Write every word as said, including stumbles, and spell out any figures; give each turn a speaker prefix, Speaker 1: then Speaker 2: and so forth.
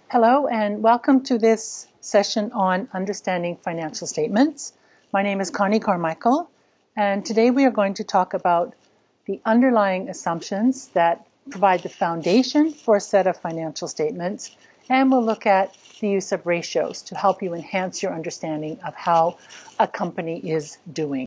Speaker 1: Hello and welcome to this session on understanding financial statements. My name is Connie Carmichael, and today we are going to talk about the underlying assumptions that provide the foundation for a set of financial statements, and we'll look at the use of ratios to help you enhance your understanding of how a company is doing.